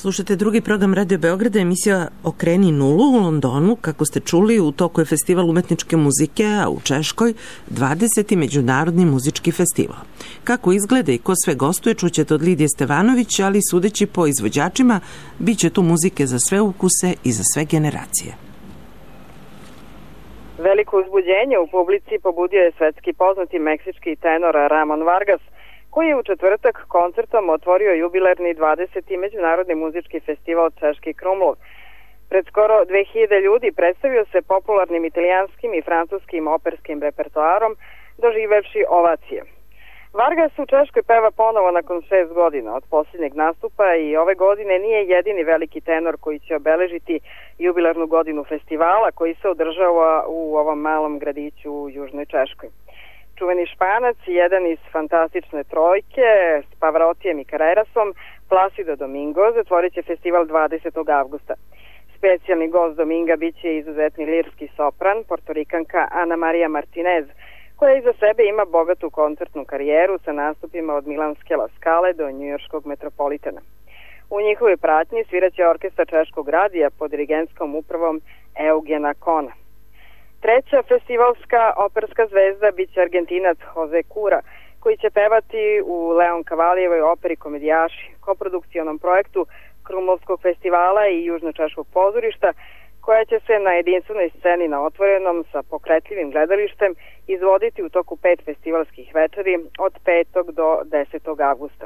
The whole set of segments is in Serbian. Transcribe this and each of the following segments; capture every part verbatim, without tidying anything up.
Slušate drugi program Radio Beograda, emisija Okreni nulu u Londonu. Kako ste čuli, u toku je festival umetničke muzike, a u Češkoj dvadeseti međunarodni muzički festival. Kako izgleda i ko sve gostuje, čućete od Lidije Stevanović, ali sudeći po izvođačima, bit će tu muzike za sve ukuse i za sve generacije. Veliko uzbuđenje u publici pobudio je svetski poznati meksički tenor Ramon Vargas, koji je u četvrtak koncertom otvorio jubilarni dvadeseti međunarodni muzički festival Češki Krumlov. Pred skoro dve hiljade ljudi predstavio se popularnim italijanskim i francuskim operskim repertoarom, doživevši ovacije. Vargas u Češkoj peva ponovo nakon šest godina od posljednjeg nastupa i ove godine nije jedini veliki tenor koji će obeležiti jubilarnu godinu festivala koji se održava u ovom malom gradiću u Južnoj Češkoj. Čuveni Španac, jedan iz fantastične trojke s Pavarottijem i Carrerasom, Placido Domingo, zatvorit će festival dvadesetog avgusta. Specijalni gost Dominga bit će izuzetni lirski sopran, portorikanka Ana Maria Martinez, koja iza sebe ima bogatu koncertnu karijeru sa nastupima od Milanske La Scale do njujorškog Metropolitana. U njihovoj pratnji sviraće orkestar Češkog radija pod dirigentskom upravom Eugena Kona. Treća festivalska operska zvezda biće Argentinac Jose Cura, koji će pevati u Leon Cavalijevoj operi Komedijaši, koprodukcionom projektu Krumlovskog festivala i Južnočeškog pozorišta, koja će se na jedinstvenoj sceni na otvorenom sa pokretljivim gledalištem izvoditi u toku pet festivalskih večeri od petog do desetog avgusta.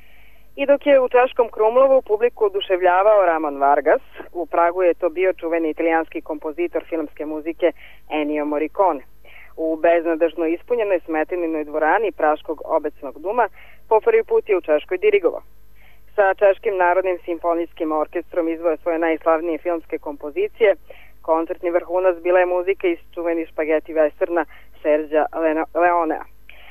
I dok je u Češkom Krumlovu publiku oduševljavao Ramon Vargas, u Pragu je to bio čuveni italijanski kompozitor filmske muzike Ennio Morricone. U beznadežno ispunjenoj Smeteninoj dvorani Praškog obecnog duma po prvi put je u Češkoj dirigovao. Sa Češkim narodnim simfonijskim orkestrom izvoje svoje najslavnije filmske kompozicije. Koncertni vrhunac bila je muzika iz čuveni špageti westerna Sergija Leonea.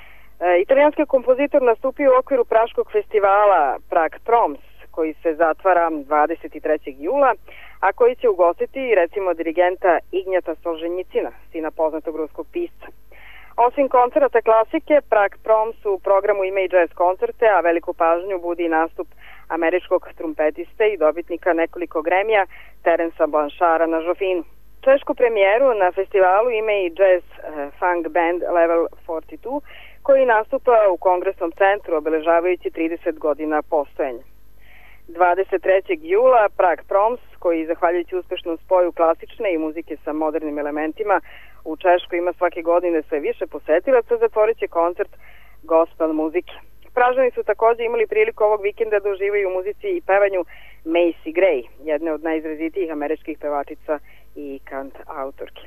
E, italijanski kompozitor nastupio u okviru Praškog festivala Prague Proms, koji se zatvara dvadeset trećeg jula, a koji će ugostiti recimo dirigenta Ignjata Solženjicina, sina poznatog ruskog pisca. Osim koncerata klasike, Prague Proms u programu ima i jazz koncerte, a veliku pažnju budi nastup američkog trumpetiste i dobitnika nekoliko gremija Terensa Blanchara na žofinu. Češku premijeru na festivalu ima i jazz uh, funk band Level četrdeset dva, koji nastupa u Kongresnom centru obeležavajući trideset godina postojanja. dvadeset trećeg jula Prague Proms, koji zahvaljujući uspešnom spoju klasične i muzike sa modernim elementima u Češkoj ima svake godine sve više posetilaca, zatvorit će koncert gospel muzike. Pražani su također imali priliku ovog vikenda da uživaju u muzici i pevanju Macy Gray, jedne od najizrazitijih američkih pevačica i kant autorki.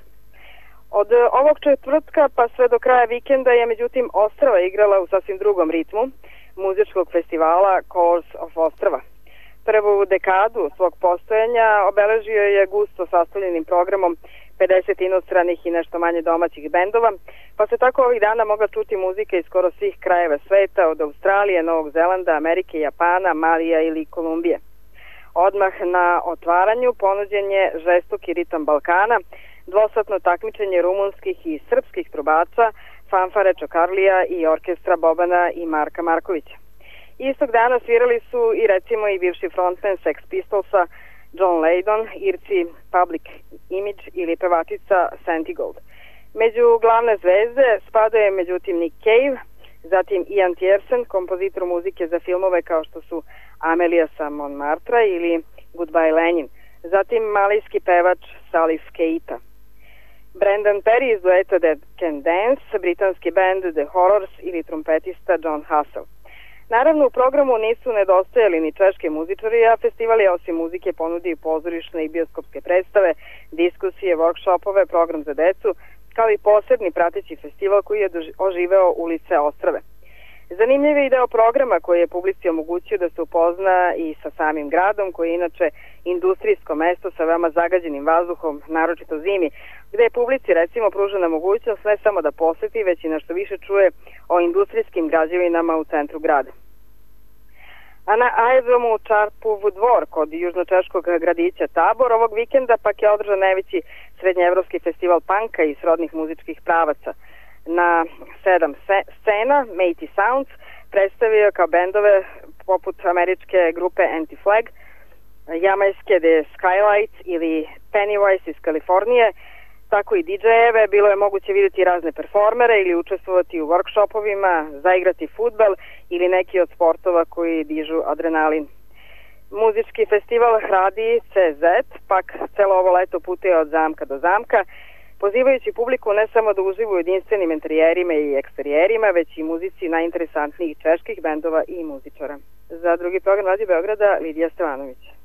Od ovog četvrtka pa sve do kraja vikenda je međutim Ostrava igrala u sasvim drugom ritmu muzičkog festivala Colors of Ostrava. Prvu dekadu svog postojanja obeležio je gusto sastavljenim programom pedeset inostranih i nešto manje domaćih bendova, pa se tako ovih dana mogla čuti muzika iz skoro svih krajeva sveta, od Australije, Novog Zelanda, Amerike, Japana, Malija ili Kolumbije. Odmah na otvaranju ponuđen je žestoki ritam Balkana, dvosatno takmičenje rumunskih i srpskih trubača, fanfare Čokarlija i orkestra Bobana i Marka Markovića. Istog dana svirali su i recimo i bivši frontman Sex Pistolsa John Lydon, Irci Public Image ili pevačica Santi Gold. Među glavne zvezde spadaju međutim Nick Cave, zatim Ian Tiersen, kompozitor muzike za filmove kao što su Amelia sa Montmartra ili Goodbye Lenin, zatim malijski pevač Salif Keita. Brandon Perry iz dueta Dead Can Dance, britanski band The Horrors ili trumpetista John Hassel. Naravno, u programu nisu nedostajali ni češke muzičari, a festival je osim muzike ponudio pozorišne i bioskopske predstave, diskusije, workshopove, program za decu, kao i posebni prateći festival koji je oživeo ulice Ostrave. Zanimljiv je i deo programa koji je publici omogućio da se upozna i sa samim gradom, koji je inače industrijsko mesto sa veoma zagađenim vazduhom, naročito zimi, gde je publici recimo pružena mogućnost ne samo da poseti, već i nešto više čuje o industrijskim građevinama u centru grada. A na aerodromu Čarpov dvor kod južnočeškog gradića Tabor ovog vikenda pak je održan najveći srednjeevropski festival panka i srodnih muzičkih pravaca. Na sedam scena Mighty Sounds predstavio kao bendove poput američke grupe Anti-Flag, jamajske The Skylights ili Pennywise iz Kalifornije, tako i di džejeve. Bilo je moguće vidjeti razne performere ili učestvovati u workshopovima, zaigrati fudbal ili neki od sportova koji dižu adrenalin. Muzički festival radi ce zet, pak celo ovo leto putuje od zamka do zamka, pozivajući publiku ne samo da uživa u jedinstvenim interijerima i eksterijerima, već i muzici najinteresantnijih čeških bendova i muzičara. Za drugi program Radio Beograda, Lidija Stevanović.